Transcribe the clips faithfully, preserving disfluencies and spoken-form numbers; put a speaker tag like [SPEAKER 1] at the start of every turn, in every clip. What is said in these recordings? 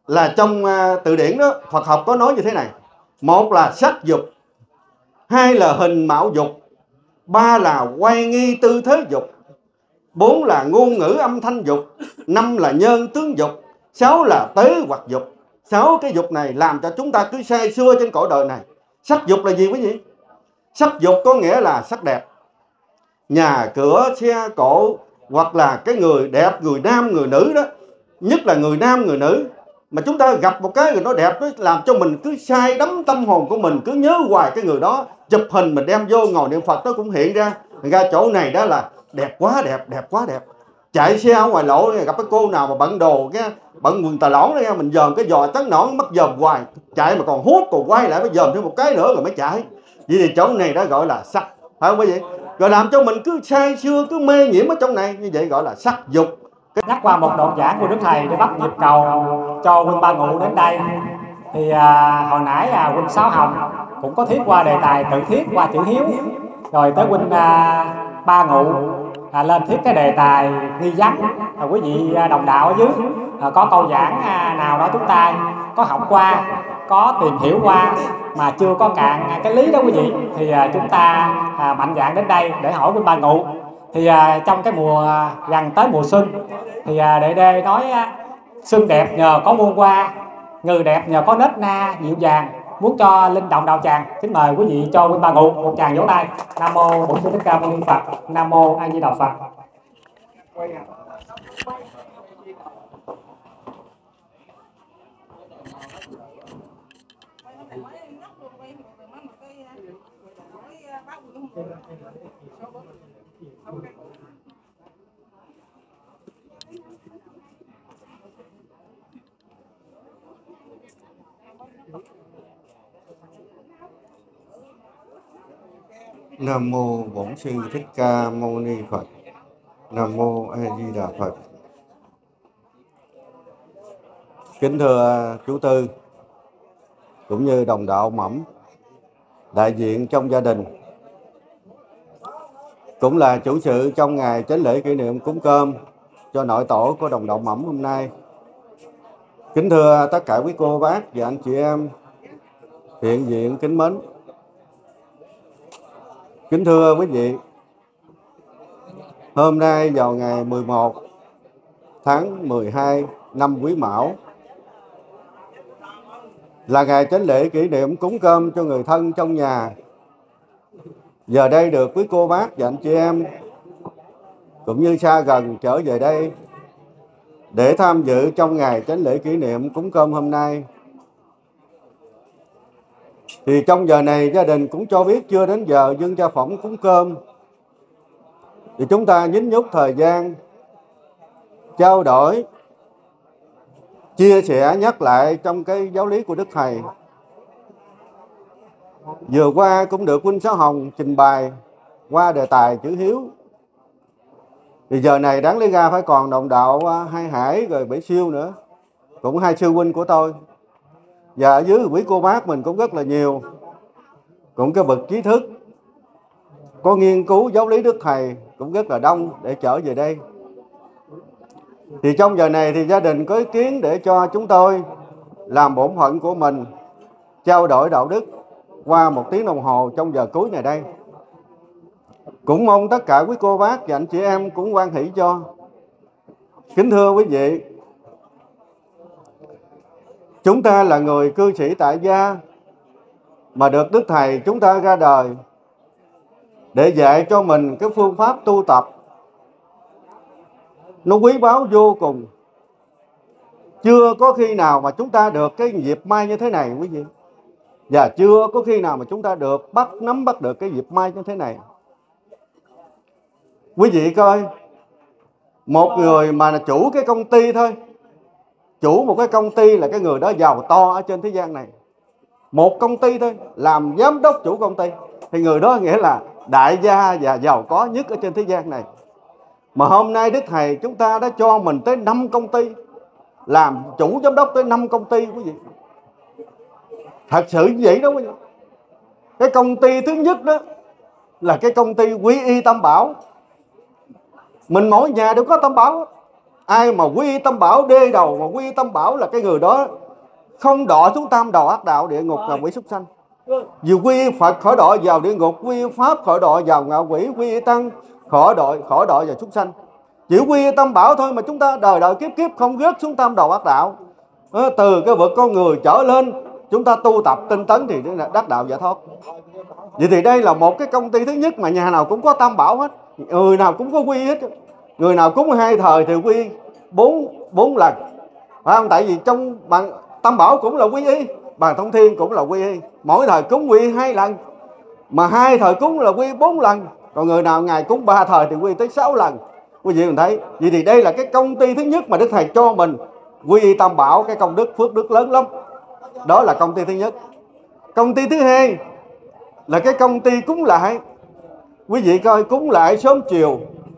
[SPEAKER 1] là trong uh, từ điển đó, Phật học có nói như thế này. Một là sắc dục, hai là hình mạo dục, ba là quay nghi tư thế dục, bốn là ngôn ngữ âm thanh dục, năm là nhân tướng dục, sáu là tế hoặc dục. Sáu cái dục này làm cho chúng ta cứ say sưa trên cõi đời này. Sắc dục là gì quý vị? Sắc dục có nghĩa là sắc đẹp, nhà cửa xe cộ, hoặc là cái người đẹp, người nam người nữ đó, nhất là người nam người nữ. Mà chúng ta gặp một cái người nó đẹp, nó làm cho mình cứ say đắm tâm hồn của mình, cứ nhớ hoài cái người đó. Chụp hình mình đem vô ngồi niệm Phật nó cũng hiện ra. Ra chỗ này đó là đẹp quá đẹp, đẹp quá đẹp. Chạy xe ở ngoài lộ gặp cái cô nào mà bận đồ, cái bận quần tà lõn đó, mình dòm cái giò trắng nõn mất dòm hoài. Chạy mà còn hút, còn quay lại mới dòm thêm một cái nữa rồi mới chạy. Vậy thì chỗ này đó gọi là sắc, phải không quý vị? Rồi làm cho mình cứ say sưa, cứ mê nhiễm ở trong này, như vậy gọi là sắc dục.
[SPEAKER 2] Nhắc qua một đoạn giảng của Đức Thầy để bắt nhịp cầu cho huynh Ba Ngụ đến đây. Thì à, hồi nãy à, huynh Sáu Hồng cũng có thiết qua đề tài tự thiết qua chữ hiếu. Rồi tới huynh à, Ba Ngụ à, lên thiết cái đề tài nghi vấn. À, quý vị à, đồng đạo ở dưới à, có câu giảng à, nào đó chúng ta có học qua, có tìm hiểu qua mà chưa có cạn cái lý đó quý vị, thì à, chúng ta à, mạnh dạn đến đây để hỏi huynh Ba Ngụ. Thì à, trong cái mùa à, gần tới mùa xuân thì à, Đệ Đê nói à, xuân đẹp nhờ có muôn hoa, người đẹp nhờ có nết na dịu dàng, muốn cho linh động đạo tràng. Kính mời quý vị cho huynh Ba Ngụ một tràng vỗ tay. Nam mô Bổn Sư Thích Ca Mâu Ni Phật. Nam mô A Di Đà Phật.
[SPEAKER 1] Nam mô Bổn Sư Thích Ca Mâu Ni Phật. Nam mô A Di Đà Phật. Kính thưa chú Tư cũng như đồng đạo Mẩm, đại diện trong gia đình, cũng là chủ sự trong ngày chánh lễ kỷ niệm cúng cơm cho nội tổ của đồng đạo Mẩm hôm nay. Kính thưa tất cả quý cô bác và anh chị em hiện diện kính mến. Kính thưa quý vị, hôm nay vào ngày mười một tháng mười hai năm Quý Mão là ngày chánh lễ kỷ niệm cúng cơm cho người thân trong nhà. Giờ đây được quý cô bác và anh chị em cũng như xa gần trở về đây để tham dự trong ngày chánh lễ kỷ niệm cúng cơm hôm nay. Thì trong giờ này gia đình cũng cho biết chưa đến giờ dâng cha phỏng cúng cơm, thì chúng ta nhín nhút thời gian trao đổi, chia sẻ, nhắc lại trong cái giáo lý của Đức Thầy. Vừa qua cũng được huynh Sáu Hồng trình bày qua đề tài chữ hiếu. Thì giờ này đáng lý ra phải còn đồng đạo Hai Hải rồi Bảy Siêu nữa, cũng hai sư huynh của tôi. Và ở dưới quý cô bác mình cũng rất là nhiều, cũng cái bậc trí thức có nghiên cứu giáo lý Đức Thầy cũng rất là đông để trở về đây. Thì trong giờ này thì gia đình có ý kiến để cho chúng tôi làm bổn phận của mình, trao đổi đạo đức qua một tiếng đồng hồ trong giờ cuối này đây. Cũng mong tất cả quý cô bác và anh chị em cũng hoan hỷ cho. Kính thưa quý vị, chúng ta là người cư sĩ tại gia mà được Đức Thầy chúng ta ra đời để dạy cho mình cái phương pháp tu tập. Nó quý báu vô cùng. Chưa có khi nào mà chúng ta được cái dịp may như thế này quý vị. Và chưa có khi nào mà chúng ta được bắt nắm bắt được cái dịp may như thế này. Quý vị coi, một người mà là chủ cái công ty thôi, chủ một cái công ty là cái người đó giàu to ở trên thế gian này. Một công ty thôi, làm giám đốc chủ công ty, thì người đó nghĩa là đại gia và giàu có nhất ở trên thế gian này. Mà hôm nay Đức Thầy chúng ta đã cho mình tới năm công ty, làm chủ giám đốc tới năm công ty quý vị. Thật sự như vậy đó quý vị. Cái công ty thứ nhất đó là cái công ty Quy Y Tam Bảo. Mình mỗi nhà đều có Tam Bảo. Ai mà quy tâm bảo đê đầu, mà quy tâm bảo là cái người đó không đọa xuống tam đầu ác đạo địa ngục ngạ quỷ súc sanh. Vì quy Phật khỏi đọa vào địa ngục, quy Pháp khỏi đọa vào ngạ quỷ, quy Tăng khỏi đọa khỏi đọa vào súc sanh. Chỉ quy tâm bảo thôi mà chúng ta đời đời kiếp kiếp không rớt xuống tam đầu ác đạo. Từ cái vực con người trở lên, chúng ta tu tập tinh tấn thì đắc đạo giải thoát. Vậy thì đây là một cái công ty thứ nhất mà nhà nào cũng có tam bảo hết, người nào cũng có quy hết. Người nào cúng hai thời thì quy bốn bốn lần, phải không? Tại vì trong bằng tam bảo cũng là quy y, bằng thông thiên cũng là quy y, mỗi thời cúng quy hai lần, mà hai thời cúng là quy bốn lần. Còn người nào ngày cúng ba thời thì quy tới sáu lần. Quý vị mình thấy, vậy thì đây là cái công ty thứ nhất mà Đức Thầy cho mình quy y tam bảo, cái công đức phước đức lớn lắm. Đó là công ty thứ nhất. Công ty thứ hai là cái công ty cúng lại. Quý vị coi, cúng lại sớm chiều,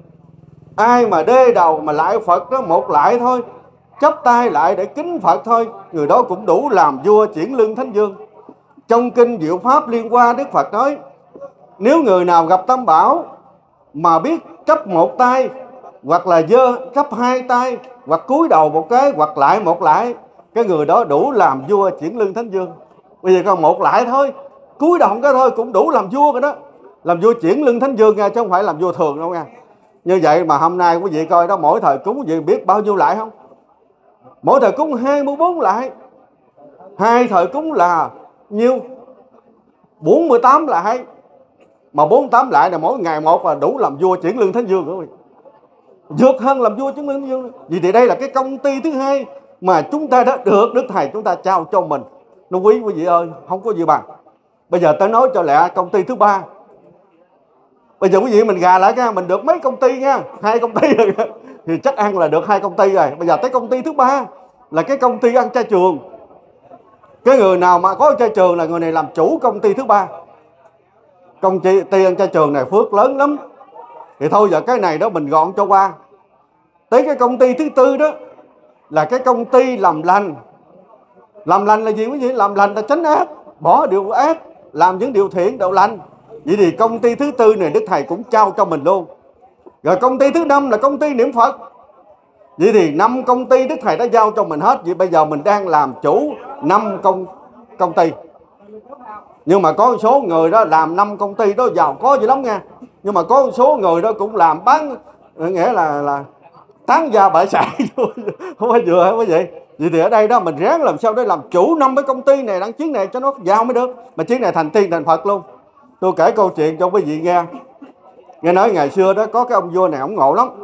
[SPEAKER 1] ai mà đê đầu mà lại Phật đó một lại thôi, chắp tay lại để kính Phật thôi, người đó cũng đủ làm vua chuyển lưng thánh vương. Trong kinh Diệu Pháp Liên Hoa, Đức Phật nói, nếu người nào gặp tam bảo mà biết chấp một tay, hoặc là dơ chấp hai tay, hoặc cúi đầu một cái, hoặc lại một lại, cái người đó đủ làm vua chuyển lưng thánh vương. Bây giờ còn một lại thôi, cúi đầu cái thôi cũng đủ làm vua rồi đó, làm vua chuyển lưng thánh vương nha, chứ không phải làm vua thường đâu nha. Như vậy mà hôm nay quý vị coi đó, mỗi thời cúng quý vị biết bao nhiêu lại không? Mỗi thời cúng hai mươi bốn lại. Hai thời cúng là nhiêu? bốn mươi tám lại. Mà bốn mươi tám lại là mỗi ngày một là đủ làm vua chuyển lưng thánh vương của quý vị. Vượt hơn làm vua chuyển lưng thánh vương. Vì thì đây là cái công ty thứ hai mà chúng ta đã được Đức Thầy chúng ta trao cho mình. Nó quý quý vị ơi, không có gì bằng. Bây giờ tới nói cho lẹ công ty thứ ba. Bây giờ quý vị mình gà lại nha, mình được mấy công ty nha, hai công ty rồi thì chắc ăn là được hai công ty rồi. Bây giờ tới công ty thứ ba là cái công ty ăn chay trường. Cái người nào mà có chay trường là người này làm chủ công ty thứ ba. Công ty ăn chay trường này phước lớn lắm. Thì thôi giờ cái này đó mình gọn cho qua. Tới cái công ty thứ tư đó là cái công ty làm lành. Làm lành là gì quý vị? Làm lành là tránh ác, bỏ điều ác, làm những điều thiện, điều lành. Vậy thì công ty thứ tư này Đức Thầy cũng trao cho mình luôn. Rồi công ty thứ năm là công ty niệm Phật. Vậy thì năm công ty Đức Thầy đã giao cho mình hết. Vậy bây giờ mình đang làm chủ năm công công ty. Nhưng mà có một số người đó làm năm công ty đó giàu có dữ lắm nha. Nhưng mà có một số người đó cũng làm bán, nghĩa là là tán gia bại sản, không phải vừa hả quý vị? Vậy thì ở đây đó mình ráng làm sao để làm chủ năm cái công ty này, đăng chiến này cho nó giàu mới được. Mà chiến này thành tiên thành Phật luôn. Tôi kể câu chuyện cho quý vị nghe. Nghe nói ngày xưa đó có cái ông vua này, ông ngộ lắm.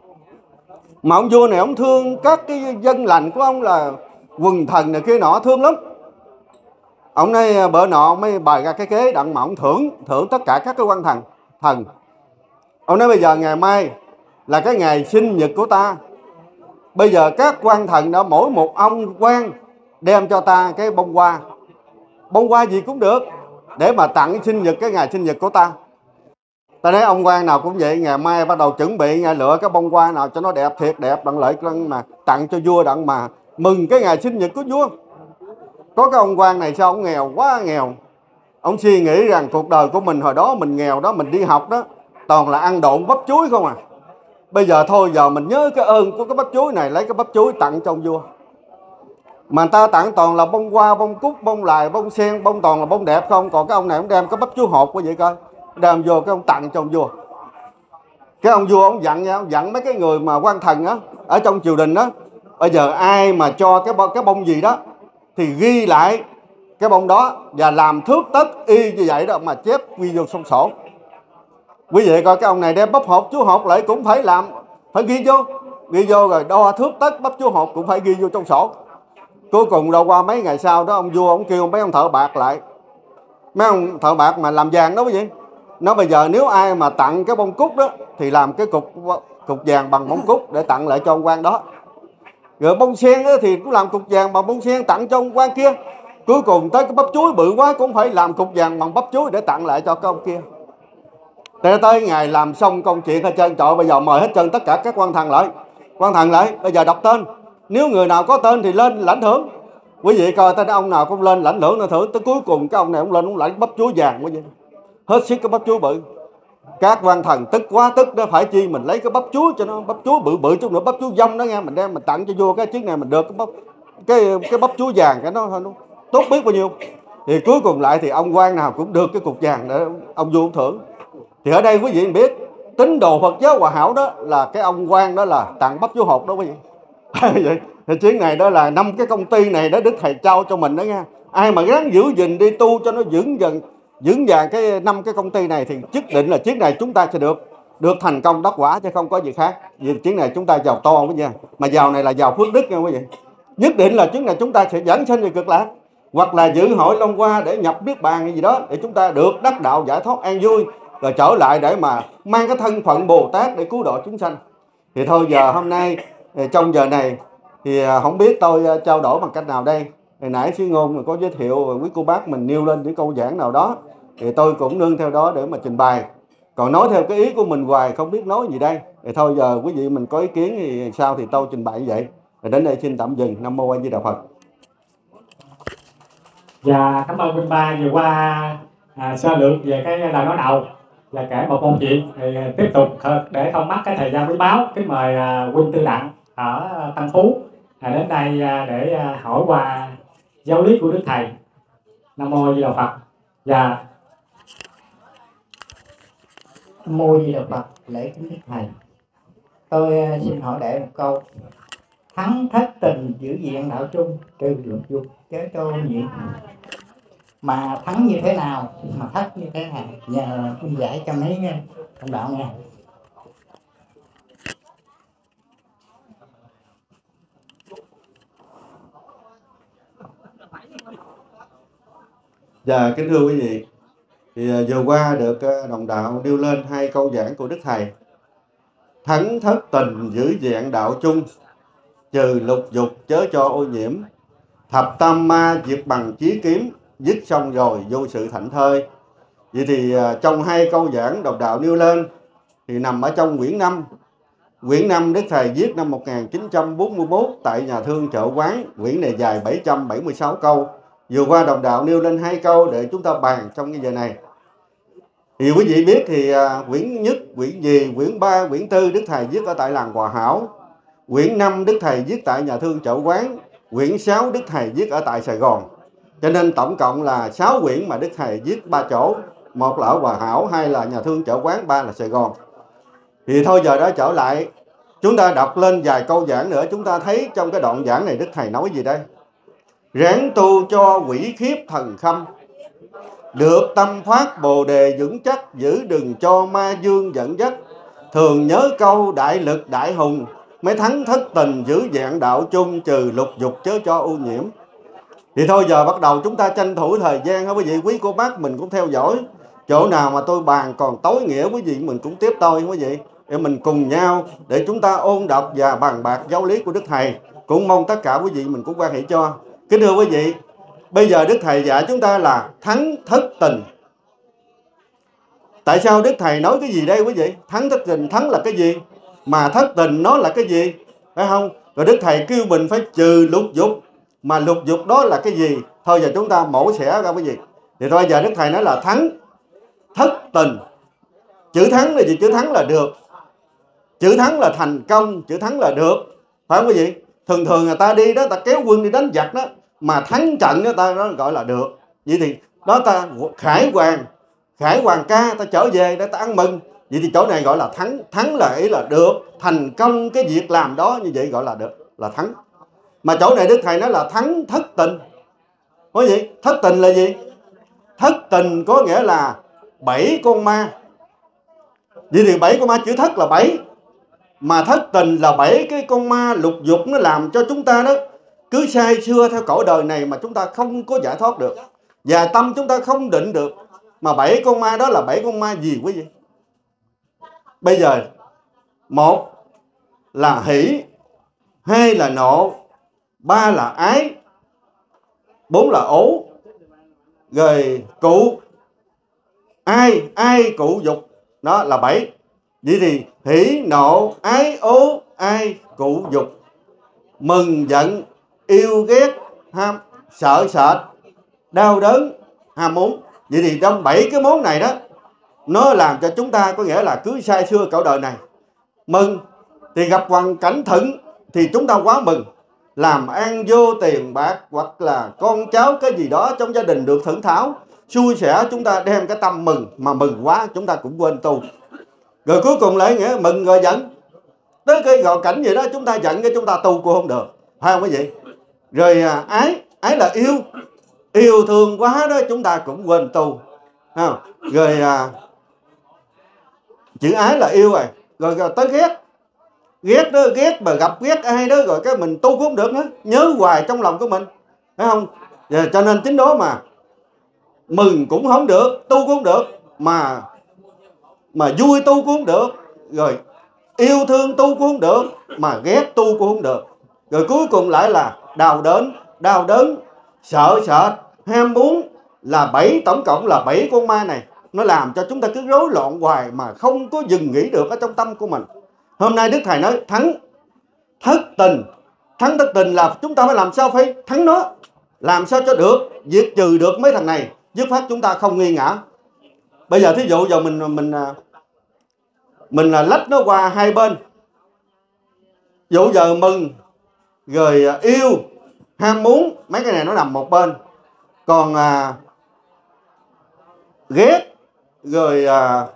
[SPEAKER 1] Mà ông vua này ông thương các cái dân lành của ông là quần thần này kia nọ, thương lắm. Ông nói bữa nọ ông mới bày ra cái kế đặng mà ông thưởng thưởng tất cả các cái quan thần thần. Ông nói bây giờ ngày mai là cái ngày sinh nhật của ta. Bây giờ các quan thần đó mỗi một ông quan đem cho ta cái bông hoa. Bông hoa gì cũng được, để mà tặng sinh nhật cái ngày sinh nhật của ta. Ta nói ông quan nào cũng vậy, ngày mai bắt đầu chuẩn bị ngày lựa cái bông hoa nào cho nó đẹp thiệt đẹp đặng lợi mà tặng cho vua đặng mà mừng cái ngày sinh nhật của vua. Có cái ông quan này sao ông nghèo quá nghèo. Ông suy nghĩ rằng cuộc đời của mình hồi đó mình nghèo đó, mình đi học đó toàn là ăn độn bắp chuối không à. Bây giờ thôi giờ mình nhớ cái ơn của cái bắp chuối này, lấy cái bắp chuối tặng cho ông vua. Mà người ta tặng toàn là bông hoa, bông cúc, bông lài, bông sen, bông toàn là bông đẹp không. Còn cái ông này ông đem cái bắp chuối hột quý vị coi, đem vô cái ông tặng cho ông vua. Cái ông vua ông dặn nha, ông dặn mấy cái người mà quan thần á ở trong triều đình đó, bây giờ ai mà cho cái cái bông gì đó thì ghi lại cái bông đó và làm thước tất y như vậy đó mà chép ghi vô sông sổ. Quý vị coi cái ông này đem bắp hột chú hột lại cũng phải làm, phải ghi vô, ghi vô rồi đo thước tất bắp chú hột cũng phải ghi vô trong sổ. Cuối cùng đâu qua mấy ngày sau đó ông vua ông kêu mấy ông thợ bạc lại, mấy ông thợ bạc mà làm vàng đó quý vị, nó bây giờ nếu ai mà tặng cái bông cúc đó thì làm cái cục cục vàng bằng bông cúc để tặng lại cho ông quan đó. Rồi bông sen đó thì cũng làm cục vàng bằng bông sen tặng cho ông quan kia. Cuối cùng tới cái bắp chuối bự quá cũng phải làm cục vàng bằng bắp chuối để tặng lại cho cái ông kia. Để tới ngày làm xong công chuyện hết trơn, trời bây giờ mời hết trơn tất cả các quan thần lại. Quan thần lại, bây giờ đọc tên. Nếu người nào có tên thì lên lãnh thưởng. Quý vị coi tên ông nào cũng lên lãnh thưởng lãnh thưởng. Tới cuối cùng cái ông này ông lên ông lãnh bắp chuối vàng quý vị. Hết sức cái bắp chuối bự. Các quan thần tức quá tức đó, phải chi mình lấy cái bắp chuối cho nó, bắp chuối bự bự chút nữa, bắp chuối dông đó nghe, mình đem mình tặng cho vua cái chiếc này mình được cái bắp cái cái bắp chuối vàng cái nó, nó tốt biết bao nhiêu. Thì cuối cùng lại thì ông quan nào cũng được cái cục vàng để ông vua thưởng. Thì ở đây quý vị biết tín đồ Phật giáo Hòa Hảo đó là cái ông quan đó là tặng bắp chuối hột đó quý vị. Vậy thì chuyến này đó là năm cái công ty này đó Đức Thầy trao cho mình đó nha. Ai mà gắng giữ gìn đi tu cho nó vững dần vững vàng cái năm cái công ty này thì nhất định là chuyến này chúng ta sẽ được được thành công đắc quả chứ không có gì khác. Vì chuyến này chúng ta giàu to quý nha, mà giàu này là giàu phước đức nha quý vị. Nhất định là chuyến này chúng ta sẽ dẫn sinh về cực lạc, hoặc là dự hội Long Hoa để nhập niết bàn hay gì đó để chúng ta được đắc đạo giải thoát an vui, rồi trở lại để mà mang cái thân phận Bồ Tát để cứu độ chúng sanh. Thì thôi giờ hôm nay trong giờ này thì không biết tôi trao đổi bằng cách nào đây. Hồi nãy Sư Ngôn có giới thiệu quý cô bác mình nêu lên những câu giảng nào đó thì tôi cũng nương theo đó để mà trình bày. Còn nói theo cái ý của mình hoài không biết nói gì đây. Thì thôi giờ quý vị mình có ý kiến thì sao thì tôi trình bày như vậy. Rồi đến đây xin tạm dừng. Nam mô A Di Đà Phật.
[SPEAKER 2] Dạ cảm ơn Huynh Ba vừa qua à, sơ lược về cái lời nói đầu và kể một câu chuyện. Thì tiếp tục để không mất cái thời gian quý báu, kính mời à, Huynh Tư Đặng ở Tân Phú à, đến đây à, để à, hỏi qua giáo lý của Đức Thầy. Nam mô A Di Đà Phật. Dạ.
[SPEAKER 3] Nam mô A Di Đà Phật. Lễ kính Đức Thầy. Tôi uh, xin hỏi đệ một câu. Thắng thất tình giữ diện đạo trung, trừ luật dục chớ cho nhiễm. Mà thắng như thế nào, mà thất như thế nào? Nhờ huynh giải cho mấy trong đạo nghe.
[SPEAKER 1] Dạ kính thưa quý vị, thì vừa qua được đồng đạo nêu lên hai câu giảng của Đức Thầy. Thắng thất tình giữ dạng đạo chung, trừ lục dục chớ cho ô nhiễm. Thập tam ma diệt bằng chí kiếm, dứt xong rồi vô sự thảnh thơi. Vậy thì trong hai câu giảng đồng đạo nêu lên thì nằm ở trong quyển năm. Quyển năm Đức Thầy viết năm một nghìn chín trăm bốn mươi mốt tại nhà thương Chợ Quán. Quyển này dài bảy trăm bảy mươi sáu câu. Vừa qua đồng đạo nêu lên hai câu để chúng ta bàn trong cái giờ này. Thì quý vị biết thì quyển nhất, quyển gì, quyển ba, quyển tư Đức Thầy viết ở tại làng Hòa Hảo. Quyển năm Đức Thầy viết tại nhà thương Chợ Quán. Quyển sáu Đức Thầy viết ở tại Sài Gòn. Cho nên tổng cộng là sáu quyển mà Đức Thầy viết ba chỗ. Một là ở Hòa Hảo, hai là nhà thương Chợ Quán, ba là Sài Gòn. Thì thôi giờ đó trở lại, chúng ta đọc lên vài câu giảng nữa. Chúng ta thấy trong cái đoạn giảng này Đức Thầy nói gì đây? Ráng tu cho quỷ khiếp thần khâm, được tâm thoát bồ đề vững chắc, giữ đừng cho ma dương dẫn dắt. Thường nhớ câu đại lực đại hùng, mới thắng thất tình giữ dạng đạo chung, trừ lục dục chớ cho ô nhiễm. Thì thôi giờ bắt đầu chúng ta tranh thủ thời gian hả quý vị, quý cô bác mình cũng theo dõi. Chỗ nào mà tôi bàn còn tối nghĩa quý vị mình cũng tiếp tôi quý vị, để mình cùng nhau để chúng ta ôn đọc và bàn bạc giáo lý của Đức Thầy. Cũng mong tất cả quý vị mình cũng quan hệ cho. Kính thưa quý vị, bây giờ Đức Thầy dạy chúng ta là thắng thất tình. Tại sao Đức Thầy nói cái gì đây quý vị? Thắng thất tình, thắng là cái gì? Mà thất tình nó là cái gì? Phải không? Rồi Đức Thầy kêu mình phải trừ lục dục. Mà lục dục đó là cái gì? Thôi giờ chúng ta mổ xẻ ra quý vị. Thì thôi giờ Đức Thầy nói là thắng thất tình. Chữ thắng là gì? Chữ thắng là được. Chữ thắng là thành công. Chữ thắng là được. Phải không quý vị? Thường thường người ta đi đó, ta kéo quân đi đánh giặc đó, mà thắng trận đó ta đó gọi là được. Vậy thì đó ta khải hoàng, khải hoàng ca ta trở về để ta ăn mừng. Vậy thì chỗ này gọi là thắng. Thắng là ý là được, thành công cái việc làm đó, như vậy gọi là được, là thắng. Mà chỗ này Đức Thầy nói là thắng thất tình. Có gì? Thất tình là gì? Thất tình có nghĩa là bảy con ma. Vậy thì bảy con ma, chữ thất là bảy. Mà thất tình là bảy cái con ma lục dục, nó làm cho chúng ta đó cứ say xưa theo cõi đời này mà chúng ta không có giải thoát được, và tâm chúng ta không định được. Mà bảy con ma đó là bảy con ma gì quý vị? Bây giờ một là hỷ, hai là nộ, ba là ái, bốn là ố, rồi cụ, ai, ai cụ dục, đó là bảy. Vậy thì hỷ, nộ, ái, ố, ai, cụ, dục, mừng, giận, yêu, ghét, ham, sợ, sệt, đau đớn, ham muốn. Vậy thì trong bảy cái món này đó nó làm cho chúng ta có nghĩa là cứ say xưa cõi đời này. Mừng thì gặp hoàn cảnh thuận thì chúng ta quá mừng, làm ăn vô tiền bạc hoặc là con cháu cái gì đó trong gia đình được thưởng thảo xui xẻ, chúng ta đem cái tâm mừng, mà mừng quá chúng ta cũng quên tu. Rồi cuối cùng lại nghĩa mừng rồi giận, tới cái gọi cảnh gì đó chúng ta giận cái chúng ta tu cũng không được, phải không quý vị? Rồi à, ái ái là yêu, yêu thương quá đó chúng ta cũng quên tu, phải không? Rồi à, chữ ái là yêu rồi, rồi, rồi tới ghét, ghét đó, ghét mà gặp ghét ai đó rồi cái mình tu cũng không được nữa, nhớ hoài trong lòng của mình, phải không? Rồi, cho nên chính đó mà mừng cũng không được, tu cũng không được, mà mà vui tu cũng không được, rồi yêu thương tu cũng không được, mà ghét tu cũng không được. Rồi cuối cùng lại là đau đớn, đau đớn, sợ sệt, ham muốn, là bảy, tổng cộng là bảy con ma này. Nó làm cho chúng ta cứ rối loạn hoài mà không có dừng nghỉ được ở trong tâm của mình. Hôm nay Đức Thầy nói thắng thất tình. Thắng thất tình là chúng ta phải làm sao phải thắng nó, làm sao cho được, diệt trừ được mấy thằng này, dứt khoát chúng ta không nghi ngã. Bây giờ thí dụ giờ mình mình mình là lách nó qua hai bên, dụ giờ mừng rồi yêu ham muốn mấy cái này nó nằm một bên, còn à, ghét rồi à,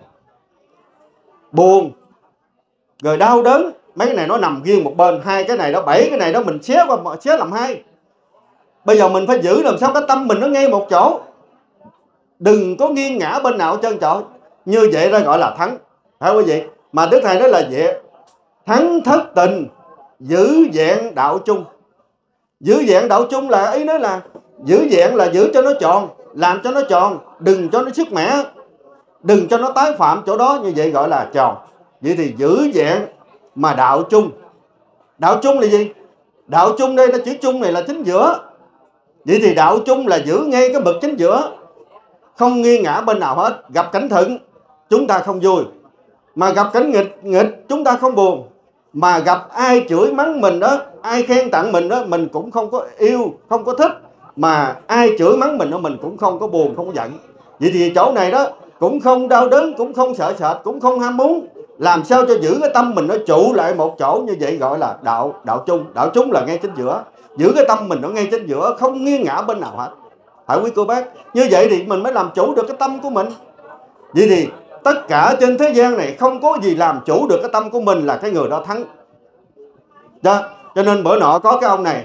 [SPEAKER 1] buồn rồi đau đớn mấy cái này nó nằm riêng một bên. Hai cái này đó, bảy cái này đó mình xé qua xé làm hai. Bây giờ mình phải giữ làm sao cái tâm mình nó ngay một chỗ, đừng có nghiêng ngã bên nào trơn trọi. Như vậy đó gọi là thắng, phải không quý vị? Mà Đức Thầy nói là vậy, thắng thất tình, giữ vẹn đạo chung. Giữ vẹn đạo chung là ý nói là giữ vẹn là giữ cho nó tròn, làm cho nó tròn, đừng cho nó sức mẻ, đừng cho nó tái phạm chỗ đó, như vậy gọi là tròn. Vậy thì giữ vẹn mà đạo chung. Đạo chung là gì? Đạo chung đây là chữ chung này là chính giữa. Vậy thì đạo chung là giữ ngay cái bậc chính giữa, không nghiêng ngã bên nào hết. Gặp cảnh thuận chúng ta không vui, mà gặp cảnh nghịch nghịch chúng ta không buồn, mà gặp ai chửi mắng mình đó, ai khen tặng mình đó, mình cũng không có yêu, không có thích, mà ai chửi mắng mình đó mình cũng không có buồn, không có giận. Vậy thì chỗ này đó cũng không đau đớn, cũng không sợ sệt, cũng không ham muốn, làm sao cho giữ cái tâm mình nó trụ lại một chỗ, như vậy gọi là đạo đạo chung. Đạo chung là ngay chính giữa, giữ cái tâm mình nó ngay chính giữa, không nghiêng ngã bên nào hết. Phải quý cô bác, như vậy thì mình mới làm chủ được cái tâm của mình. Vậy thì tất cả trên thế gian này không có gì làm chủ được cái tâm của mình là cái người đó thắng đó. Cho nên bữa nọ có cái ông này,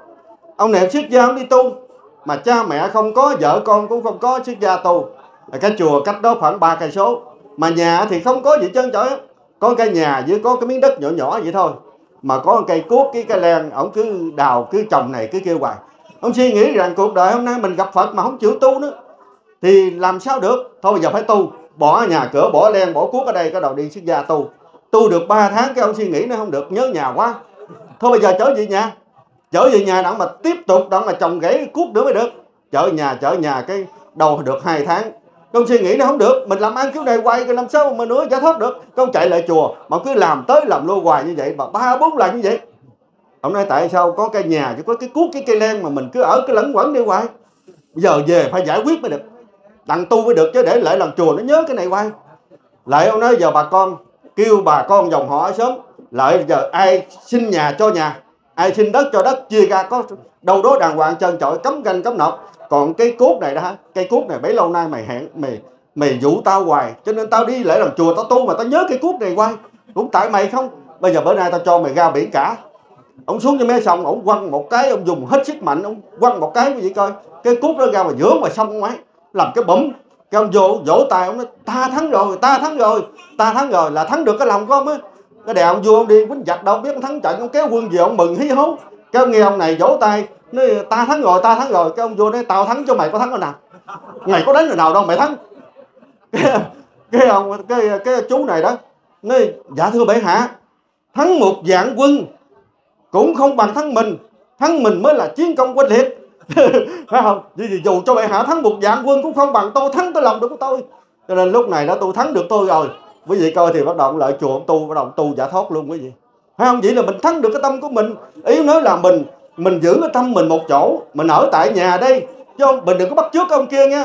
[SPEAKER 1] ông này xuất gia ông đi tu, mà cha mẹ không có, vợ con cũng không có, xuất gia tu. Cái chùa cách đó khoảng ba cây số, mà nhà thì không có gì trơn trọi, có cái nhà với có cái miếng đất nhỏ nhỏ vậy thôi, mà có một cây cuốc, cái cây len, ông cứ đào, cứ trồng này, cứ kêu hoài. Ông suy nghĩ rằng cuộc đời hôm nay mình gặp Phật mà không chịu tu nữa thì làm sao được, thôi bây giờ phải tu, bỏ nhà cửa, bỏ len, bỏ cuốc ở đây, cái đầu đi xuất gia tu. Tu được ba tháng cái ông suy nghĩ nó không được, nhớ nhà quá, thôi bây giờ trở về nhà, trở về nhà đặng mà tiếp tục đặng mà trồng rễ cuốc nữa mới được. Trở nhà trở nhà cái đầu được hai tháng, con suy nghĩ nó không được, mình làm ăn kiểu này quay cái làm sao mà nữa giải thoát được. Con chạy lại chùa mà cứ làm tới làm lui hoài như vậy, mà ba bốn lần như vậy. Ông nói tại sao có cái nhà chứ có cái cuốc, cái cây len mà mình cứ ở cái lẫn quẩn đi hoài. Bây giờ về phải giải quyết mới được, đặng tu mới được, chứ để lại làm chùa nó nhớ cái này hoài. Lại ông nói giờ bà con kêu bà con dòng họ sớm, lại giờ ai xin nhà cho nhà, ai xin đất cho đất, chia ra có đâu đó đàng hoàng trơn trọi, cấm canh cấm nọc. Còn cây cốt này đó hả, cây cốt này bấy lâu nay mày hẹn mày mày dụ tao hoài, cho nên tao đi lễ làm chùa tao tu mà tao nhớ cây cốt này hoài, cũng tại mày không. Bây giờ bữa nay tao cho mày ra biển cả. Ông xuống cho mé sông, ông quăng một cái, ông dùng hết sức mạnh, ông quăng một cái vậy coi cái cốt đó ra mà giữa ngoài sông ngoài, làm cái bấm. Cái ông vô vỗ tay, ông nói ta thắng rồi, ta thắng rồi, ta thắng rồi, là thắng được cái lòng của ông á. Cái đèo ông vô ông đi quýnh giặc đâu biết ông thắng trận, ông kéo quân về ông mừng hí hố. Cái ông nghe ông này vỗ tay nói ta thắng rồi, ta thắng rồi. Cái ông vô nói tao thắng cho mày có thắng rồi nào, mày có đánh rồi nào đâu mày thắng. Cái, cái ông cái cái chú này đó nói dạ thưa bệ hạ, thắng một vạn quân cũng không bằng thắng mình, thắng mình mới là chiến công oanh liệt. Phải không? Vì dù cho bệ hạ thắng một vạn quân cũng không bằng tôi thắng tới lòng được của tôi. Cho nên lúc này đó tôi thắng được tôi rồi. Quý vị coi thì bắt đầu lại chùa ông tu, bắt đầu tu giải thoát luôn quý vị. Phải không? Vậy là mình thắng được cái tâm của mình. Ý nói là mình mình giữ cái tâm mình một chỗ, mình ở tại nhà đây, chứ không, mình đừng có bắt chước ông kia nha.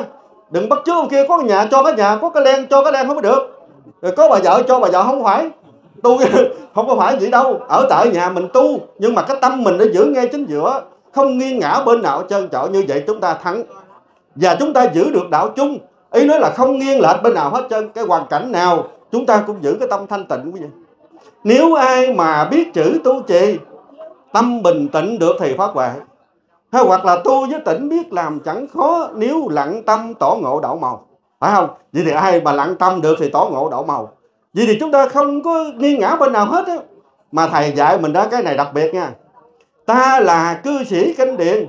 [SPEAKER 1] Đừng bắt chước ông kia, có cái nhà cho cái nhà, có cái len cho cái len không có được, rồi có bà vợ cho bà vợ không phải. Tu không có phải vậy đâu, ở tại nhà mình tu, nhưng mà cái tâm mình nó giữ ngay chính giữa, không nghiêng ngã bên nào trơn trọi, như vậy chúng ta thắng. Và chúng ta giữ được đạo chung, ý nói là không nghiêng lệch bên nào hết trơn. Cái hoàn cảnh nào chúng ta cũng giữ cái tâm thanh tịnh quý vị. Nếu ai mà biết chữ tu trì, tâm bình tĩnh được thì phát huệ. Hay hoặc là tu với tỉnh biết làm chẳng khó, nếu lặng tâm tỏ ngộ đạo màu. Phải không? Vậy thì ai mà lặng tâm được thì tỏ ngộ đạo màu. Vậy thì chúng ta không có nghiêng ngã bên nào hết á. Mà thầy dạy mình đó, cái này đặc biệt nha. Ta là cư sĩ kinh điện,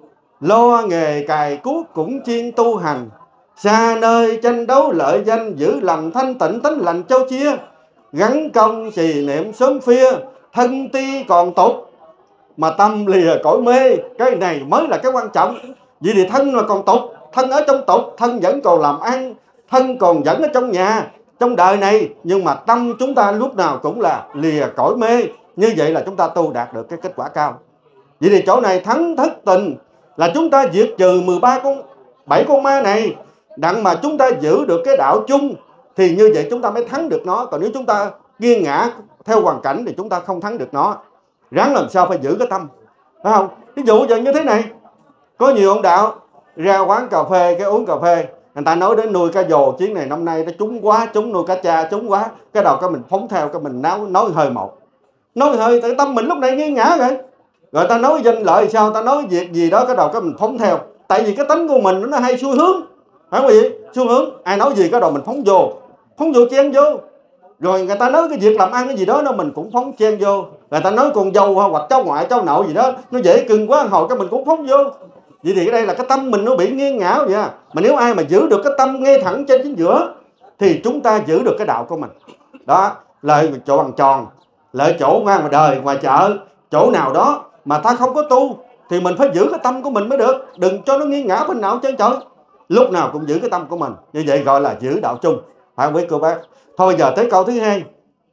[SPEAKER 1] lo nghề cài cuốc cũng chuyên tu hành, xa nơi tranh đấu lợi danh, giữ lòng thanh tịnh tánh lành châu chia, gắn công trì niệm sớm phia, thân ti còn tục mà tâm lìa cõi mê. Cái này mới là cái quan trọng. Vì thì thân là còn tục, thân ở trong tục, thân vẫn còn làm ăn, thân còn vẫn ở trong nhà, trong đời này, nhưng mà tâm chúng ta lúc nào cũng là lìa cõi mê. Như vậy là chúng ta tu đạt được cái kết quả cao. Vậy thì chỗ này thắng thất tình là chúng ta diệt trừ mười ba con, bảy con ma này, đặng mà chúng ta giữ được cái đạo chung, thì như vậy chúng ta mới thắng được nó. Còn nếu chúng ta nghiêng ngã theo hoàn cảnh thì chúng ta không thắng được nó. Ráng làm sao phải giữ cái tâm, phải không? Ví dụ như thế này, có nhiều ông đạo ra quán cà phê, cái uống cà phê, người ta nói đến nuôi cá dồ, chuyến này năm nay nó trúng quá, trúng nuôi cá cha trúng quá, cái đầu cái mình phóng theo, cái mình nói, nói hơi một, nói hơi, tại tâm mình lúc này nghiêng ngã rồi. Rồi ta nói danh lợi sao, ta nói việc gì đó, cái đầu cái mình phóng theo. Tại vì cái tính của mình nó hay xu hướng, phải không vậy? Xu hướng, ai nói gì cái đầu mình phóng vô, phóng vô chen vô. Rồi người ta nói cái việc làm ăn cái gì đó, nó mình cũng phóng chen vô. Người ta nói con dâu hoặc cháu ngoại cháu nội gì đó, nó dễ cưng quá, hồi cái mình cũng phóng vô. Vậy thì cái đây là cái tâm mình nó bị nghiêng ngã vậy. Mà nếu ai mà giữ được cái tâm ngay thẳng trên chính giữa thì chúng ta giữ được cái đạo của mình. Đó, lợi chỗ bằng tròn, lợi chỗ ngoài đời, ngoài chợ, chỗ nào đó mà ta không có tu thì mình phải giữ cái tâm của mình mới được. Đừng cho nó nghiêng ngã bên nào trơn trọi, lúc nào cũng giữ cái tâm của mình. Như vậy gọi là giữ đạo chung, phải không quý cô bác? Thôi giờ tới câu thứ hai.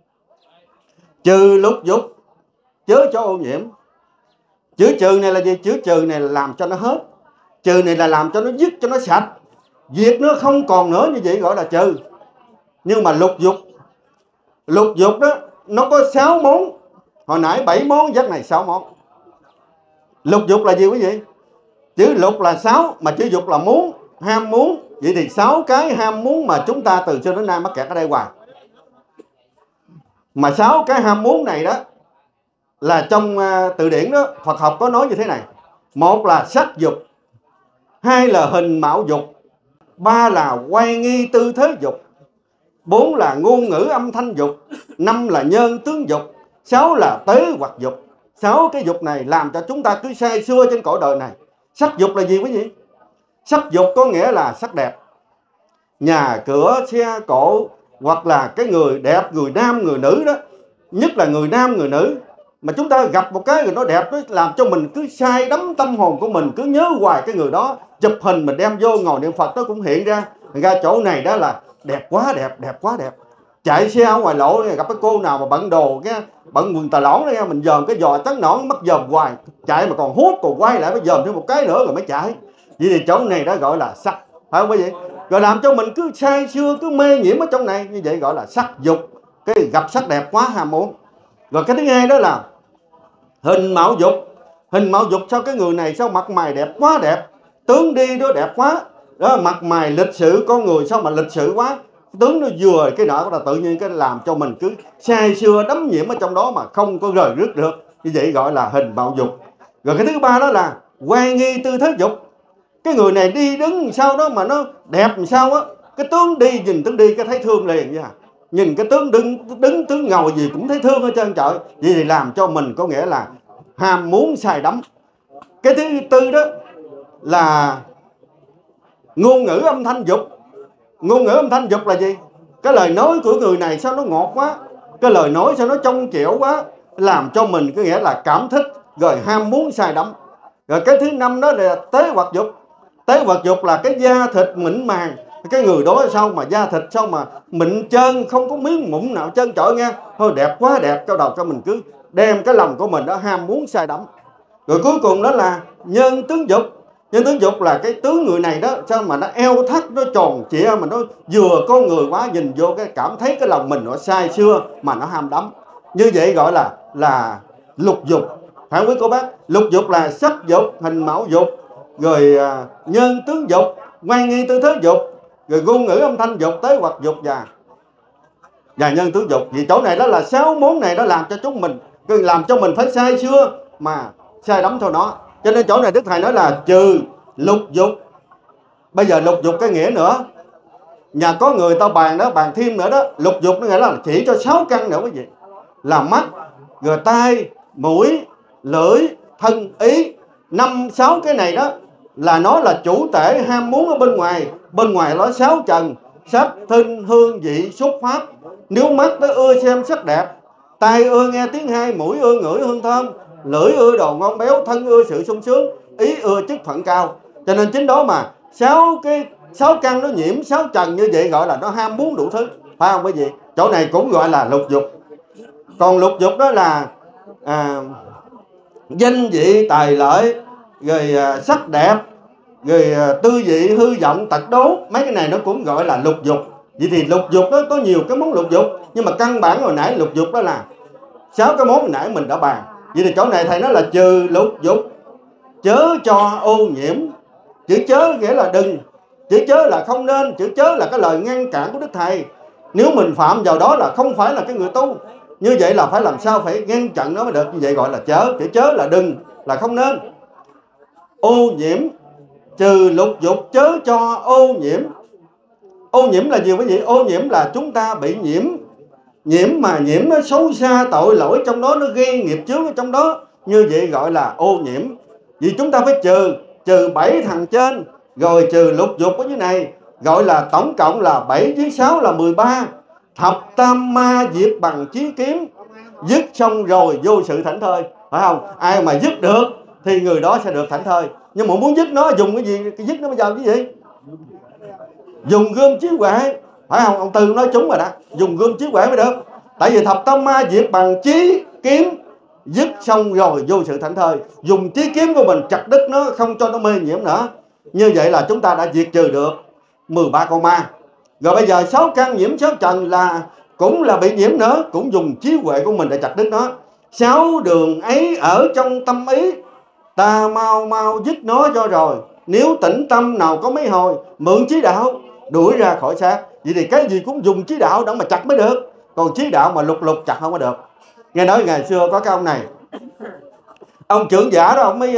[SPEAKER 1] Trừ lục dục, chớ cho ô nhiễm. Chữ trừ này là gì? Chữ trừ này là làm cho nó hết. Trừ này là làm cho nó dứt, cho nó sạch, diệt nó không còn nữa, như vậy gọi là trừ. Nhưng mà lục dục, lục dục đó nó có sáu món. Hồi nãy bảy món, giấc này sáu món. Lục dục là gì quý vị? Chữ lục là sáu, mà chữ dục là muốn, ham muốn. Vậy thì sáu cái ham muốn mà chúng ta từ xưa đến nay mắc kẹt ở đây hoài. Mà sáu cái ham muốn này đó là trong uh, từ điển đó, Phật học có nói như thế này. Một là sắc dục, hai là hình mạo dục, ba là quay nghi tư thế dục, bốn là ngôn ngữ âm thanh dục, năm là nhân tướng dục, sáu là tế hoặc dục. Sáu cái dục này làm cho chúng ta cứ say xưa trên cõi đời này. Sắc dục là gì quý vị? Sắc dục có nghĩa là sắc đẹp, nhà cửa xe cộ, hoặc là cái người đẹp, người nam người nữ đó, nhất là người nam người nữ. Mà chúng ta gặp một cái người nó đẹp, nó làm cho mình cứ say đắm tâm hồn của mình, cứ nhớ hoài cái người đó. Chụp hình mình đem vô ngồi niệm Phật nó cũng hiện ra. Ra chỗ này đó là đẹp quá đẹp, đẹp quá đẹp. Chạy xe ở ngoài lộ gặp cái cô nào mà bận đồ, cái bận quần tà lõn đó, mình dòm cái giò trắng nõn mất dòm hoài, chạy mà còn hút, còn quay lại mới dòm thêm một cái nữa rồi mới chạy. Vậy thì chỗ này đó gọi là sắc, phải không quý vị? Rồi làm cho mình cứ say sưa, cứ mê nhiễm ở trong này, như vậy gọi là sắc dục. Cái gặp sắc đẹp quá ham muốn. Rồi cái thứ hai đó là hình mạo dục. Hình mạo dục, sao cái người này sao mặt mày đẹp quá đẹp, tướng đi đó đẹp quá đó, mặt mày lịch sự, con người sao mà lịch sự quá, tướng nó vừa cái nọ là tự nhiên cái làm cho mình cứ say sưa đắm nhiễm ở trong đó mà không có rời rứt được. Như vậy gọi là hình mạo dục. Rồi cái thứ ba đó là quan nghi tư thế dục. Cái người này đi đứng sao đó mà nó đẹp làm sao á, cái tướng đi, nhìn tướng đi cái thấy thương liền nha. Nhìn cái tướng đứng, đứng tướng ngồi gì cũng thấy thương ở trơn trọi. Vậy thì làm cho mình có nghĩa là ham muốn say đắm. Cái thứ tư đó là ngôn ngữ âm thanh dục. Ngôn ngữ âm thanh dục là gì? Cái lời nói của người này sao nó ngọt quá, cái lời nói sao nó trong trẻo quá, làm cho mình có nghĩa là cảm thích, rồi ham muốn say đắm. Rồi cái thứ năm đó là tế hoặc dục. Tế hoặc dục là cái da thịt mịn màng. Cái người đó sao mà da thịt sao mà mịn trơn, không có miếng mụn nào trơn trọi nghe. Thôi đẹp quá đẹp, cao đầu cho mình cứ đem cái lòng của mình đó ham muốn say đắm. Rồi cuối cùng đó là nhân tướng dục. Nhân tướng dục là cái tướng người này đó, sao mà nó eo thắt, nó tròn trịa, mà nó vừa con người quá, nhìn vô cái cảm thấy cái lòng mình nó sai xưa mà nó ham đắm. Như vậy gọi là là lục dục. Phải quý cô bác, lục dục là sắc dục, hình mẫu dục, rồi à, nhân tướng dục, ngoan nghi tư thế dục, rồi ngôn ngữ âm thanh dục, tế hoặc dục và và nhân tướng dục. Vì chỗ này đó là sáu món này đó làm cho chúng mình, làm cho mình phải sai xưa mà sai đắm theo nó. Cho nên chỗ này Đức Thầy nói là trừ lục dục. Bây giờ lục dục cái nghĩa nữa, nhà có người ta bàn đó, bàn thêm nữa đó. Lục dục nó nghĩa là chỉ cho sáu căn nữa quý vị, là mắt, rồi tai, mũi, lưỡi, thân, ý. Năm sáu cái này đó là nó là chủ tể ham muốn ở bên ngoài. Bên ngoài nó sáu trần: sắc, thinh, hương, vị, xúc, pháp. Nếu mắt nó ưa xem sắc đẹp, tai ưa nghe tiếng hay, mũi ưa ngửi hương thơm, lưỡi ưa đồ ngon béo, thân ưa sự sung sướng, ý ưa chức thuận cao. Cho nên chính đó mà sáu cái sáu căn nó nhiễm sáu trần như vậy, gọi là nó ham muốn đủ thứ, phải không quý vị? Chỗ này cũng gọi là lục dục. Còn lục dục đó là à, danh vị, tài lợi, rồi à, sắc đẹp, rồi à, tư vị, hư vọng, tật đố. Mấy cái này nó cũng gọi là lục dục. Vậy thì lục dục đó có nhiều cái món lục dục, nhưng mà căn bản hồi nãy lục dục đó là sáu cái món hồi nãy mình đã bàn. Vậy thì chỗ này thầy nói là trừ lục dục, chớ cho ô nhiễm. Chữ chớ nghĩa là đừng, chữ chớ là không nên, chữ chớ là cái lời ngăn cản của Đức Thầy. Nếu mình phạm vào đó là không phải là cái người tu. Như vậy là phải làm sao phải ngăn chặn nó mới được. Như vậy gọi là chớ. Chữ chớ là đừng, là không nên. Ô nhiễm, trừ lục dục, chớ cho ô nhiễm. Ô nhiễm là gì quý vị? Ô nhiễm là chúng ta bị nhiễm. Nhiễm mà nhiễm nó xấu xa, tội lỗi trong đó, nó gây nghiệp chướng ở trong đó. Như vậy gọi là ô nhiễm. Vì chúng ta phải trừ, trừ bảy thằng trên, rồi trừ lục dục ở dưới này, gọi là tổng cộng là bảy với sáu là mười ba. Thập tam ma diệt bằng chí kiếm, dứt xong rồi vô sự thảnh thơi, phải không? Ai mà dứt được thì người đó sẽ được thảnh thơi. Nhưng mà muốn dứt nó dùng cái gì? Cái dứt nó bây giờ cái gì? Dùng gươm chiếu huệ, phải không? Ông Tư nói trúng rồi đó, dùng gươm chiếu huệ mới được. Tại vì thập tam ma diệt bằng chí kiếm, dứt xong rồi vô sự thảnh thơi. Dùng chí kiếm của mình chặt đứt nó, không cho nó mê nhiễm nữa. Như vậy là chúng ta đã diệt trừ được mười ba con ma. Rồi bây giờ sáu căn nhiễm sáu trần là cũng là bị nhiễm nữa, cũng dùng trí huệ của mình để chặt đứt nó. Sáu đường ấy ở trong tâm ý, ta mau mau dứt nó cho rồi. Nếu tĩnh tâm nào có mấy hồi, mượn trí đạo đuổi ra khỏi xác. Vậy thì cái gì cũng dùng trí đạo để mà chặt mới được. Còn trí đạo mà lục lục chặt không có được. Nghe nói ngày xưa có cái ông này, ông trưởng giả đó, ông mới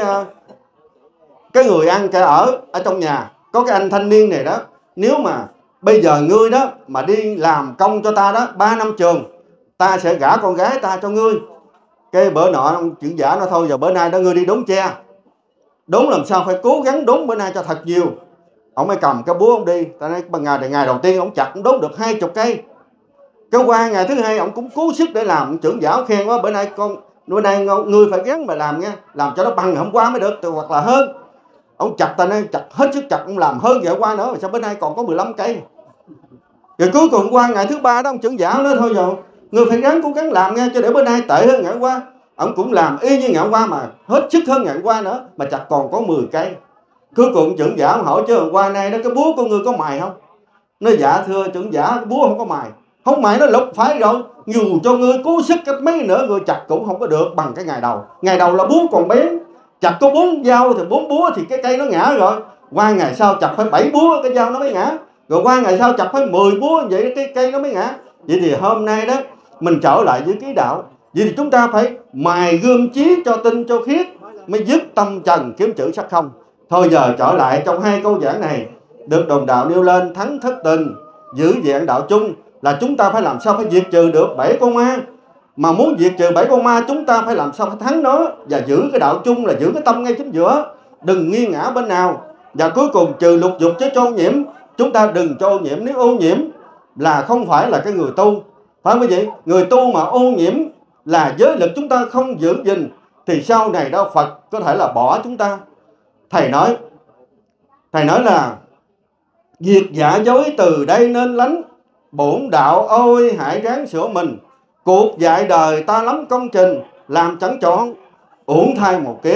[SPEAKER 1] cái người ăn cái ở ở trong nhà, có cái anh thanh niên này đó, nếu mà bây giờ ngươi đó mà đi làm công cho ta đó ba năm trường, ta sẽ gả con gái ta cho ngươi. Cái bữa nọ ông trưởng giả nó thôi giờ bữa nay đó ngươi đi đốn tre, đốn làm sao phải cố gắng đốn bữa nay cho thật nhiều. Ông mới cầm cái búa ông đi, ta nói bằng ngày ngày đầu tiên ông chặt ông đốn được hai chục cây. Cái qua ngày thứ hai ông cũng cố sức để làm, trưởng giả khen quá, bữa nay con bữa nay ngươi phải gắng mà làm nha, làm cho nó bằng hôm qua mới được, hoặc là hơn. Ông chặt ta nói chặt hết sức chặt, ông làm hơn ngày qua nữa, mà sao bữa nay còn có mười lăm cây. Rồi cuối cùng qua ngày thứ ba đó ông trưởng giả nói thôi rồi, ngươi phải gắng cố gắng làm nha, cho để bữa nay tệ hơn ngày qua. Ông cũng làm y như ngày qua mà hết sức hơn ngày qua nữa, mà chặt còn có mười cây. Cuối cùng trưởng giả ông hỏi chứ hôm qua nay đó cái búa của ngươi có mài không? Nói dạ thưa trưởng giả, cái búa không có mài. Không mài nó lục phải rồi, dù cho ngươi cố sức cách mấy nữa ngươi chặt cũng không có được bằng cái ngày đầu. Ngày đầu là búa còn bén, chặt có bốn dao thì bốn búa thì cái cây nó ngã rồi. Qua ngày sau chặt phải bảy búa cái dao nó mới ngã. Rồi qua ngày sau chặt phải mười búa vậy cái cây nó mới ngã. Vậy thì hôm nay đó mình trở lại với ký đạo. Vậy thì chúng ta phải mài gươm chí cho tinh cho khiết, mới dứt tâm trần kiếm chữ sắc không. Thôi giờ trở lại trong hai câu giảng này, được đồng đạo nêu lên thắng thất tình, giữ vẹn đạo chung, là chúng ta phải làm sao phải diệt trừ được bảy con ma. Mà muốn diệt trừ bảy con ma, chúng ta phải làm sao phải thắng nó, và giữ cái đạo chung là giữ cái tâm ngay chính giữa, đừng nghiêng ngã bên nào. Và cuối cùng trừ lục dục chứ cho ô nhiễm. Chúng ta đừng cho ô nhiễm. Nếu ô nhiễm là không phải là cái người tu, phải không quý vị? Người tu mà ô nhiễm là giới lực chúng ta không giữ gìn, thì sau này đó Phật có thể là bỏ chúng ta. Thầy nói Thầy nói là việc giả dối từ đây nên lánh, bổn đạo ôi hãy ráng sửa mình. Cuộc dạy đời ta lắm công trình, làm chẳng chọn uổng thay một kiếp.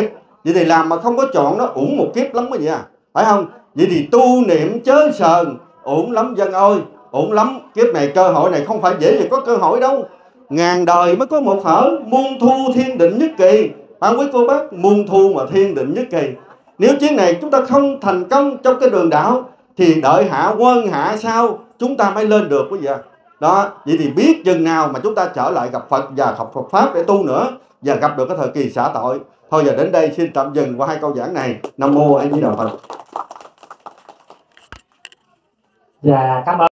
[SPEAKER 1] Vậy thì làm mà không có chọn nó uổng một kiếp lắm quý vị à, phải không? Vậy thì tu niệm chớ sờn, uổng lắm dân ơi, uổng lắm. Kiếp này cơ hội này không phải dễ gì có cơ hội đâu. Ngàn đời mới có một thở, muôn thu thiên định nhất kỳ. Phải không quý cô bác? Muôn thu mà thiên định nhất kỳ. Nếu chuyến này chúng ta không thành công trong cái đường đạo thì đợi hạ quân hạ sau chúng ta mới lên được quý vị ạ. Đó, vậy thì biết chừng nào mà chúng ta trở lại gặp Phật và học Phật Pháp để tu nữa, và gặp được cái thời kỳ xả tội. Thôi giờ đến đây xin tạm dừng qua hai câu giảng này. Nam mô A Di Đà Phật.
[SPEAKER 2] Và cảm ơn